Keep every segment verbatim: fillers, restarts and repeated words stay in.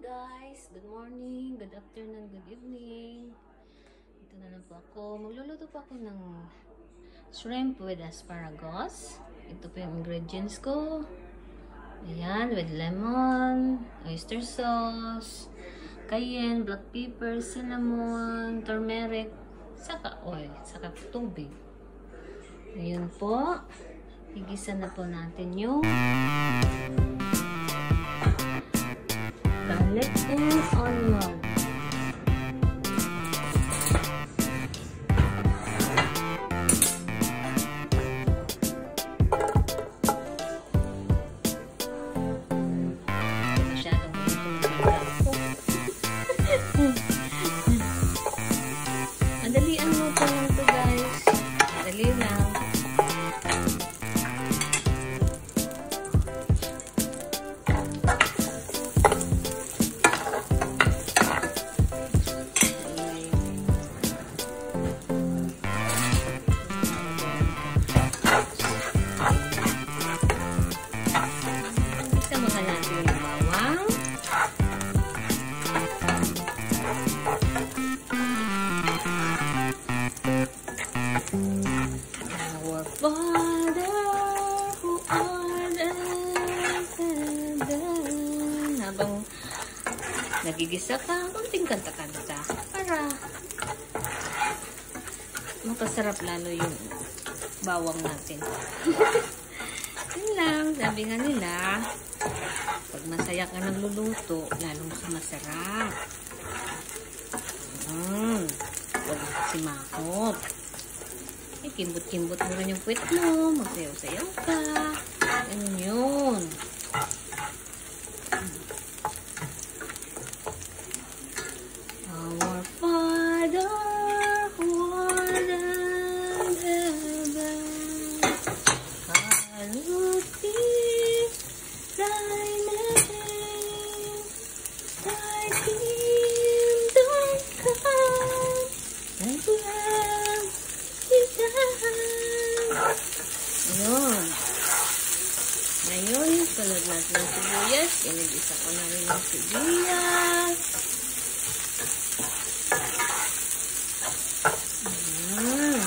guys, good morning, good afternoon, good evening. Ito na lang po ako. Magluluto po ako ng shrimp with asparagus. Ito po yung ingredients ko. Ayan, with lemon, oyster sauce, cayenne, black pepper, cinnamon, turmeric, saka oil, saka tubig. Ayan po. Higisa na po natin yung garlic and onion. Masyadong madali ang luto lang ito guys. Madali lang. Our Father who art in heaven. Habang nagigisa ka, kunting kanta-kanta para mapasarap lalo yung bawang natin. Yun lang, sabi nga nila, pag masaya ka nagluluto, lalong sumasarap. Hmm, huwag simakot. Eh, kimbot-kimbot mo rin yung puwet mo. Masayaw-sayaw ka. Ganun yun. Our Father who art in heaven, hallowed be thy name. Thy kingdom come, thy will be done. Ayun. Ngayon, sunod natin ng sibuyas. Inigisa ko na rin ng sibuyas. Ayan.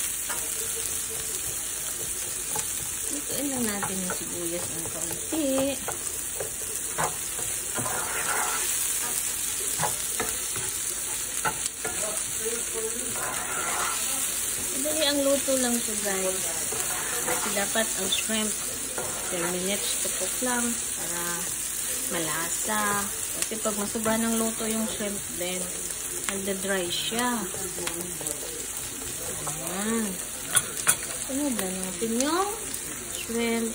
Ituin lang natin yung sibuyas ng kaunti. Madali ang luto lang ito guys. Kasi dapat ang shrimp ten minutes to cook lang para malasa. Kasi pag masubra ng luto yung shrimp then nagda-dry siya. Ayan. Sunod lang natin yung shrimp.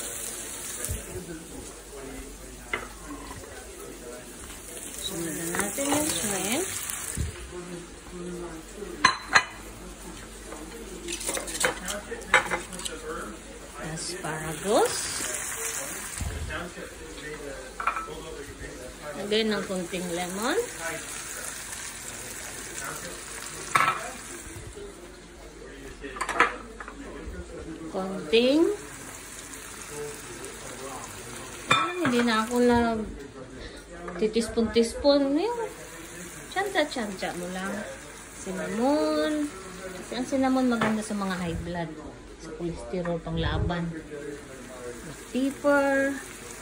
Sunod na natin yung shrimp. Asparagus. Lagay ng kunting lemon. Konting. Ah, hindi na ako na titispon-tispon. Tiyanta-tiyanta mo lang. Cinnamon. Kasi ang cinnamon maganda sa mga high blood. Sa cholesterol pang laban. Pepper.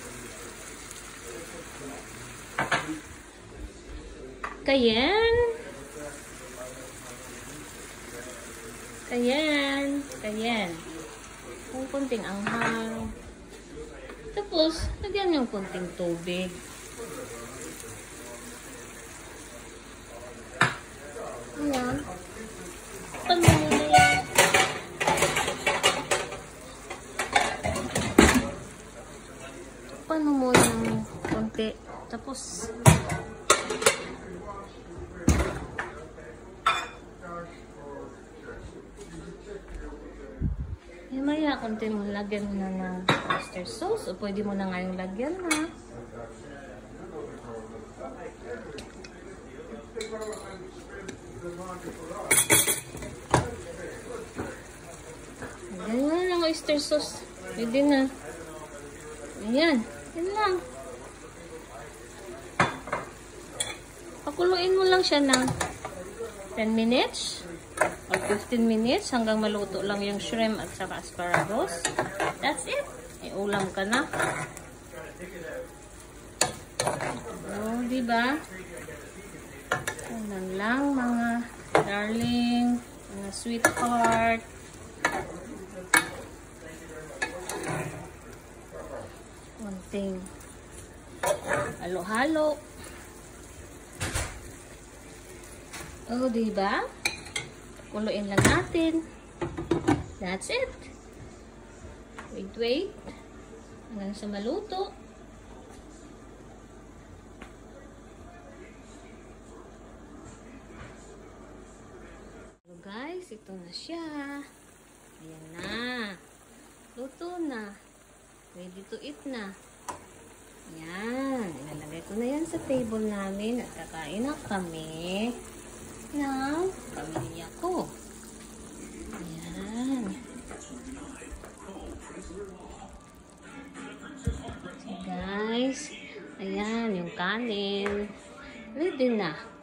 Cayenne. Cayenne. Cayenne. Kung kunting anghang. Tapos, lagyan yung kunting tubig. Ayan. Paano mo na yan? Paano mo yung konti. Tapos, yung maya, konti mo lagyan mo na ng oyster sauce o pwede mo na nga yung lagyan ha. Lagyan mo na ng oyster sauce. Pwede na. Ayan. Yan lang. Pakuluin mo lang siya ng ten minutes or fifteen minutes hanggang maluto lang yung shrimp at saka asparagus. That's it. May ulam ka na. Oh, diba? Ulan lang mga darling, mga sweetheart. Konting halo-halo. Oh, diba? Kuluin lang natin. That's it. Wait, wait. Hanggang sa maluto. So guys, ito na siya. Ayan na. Luto na. Ready to eat na. Ayan. Ilalagay ko na yan sa table namin at kakain na kami ng pamilya ko. Ayan. So guys, ayan yung kanin. Ready na.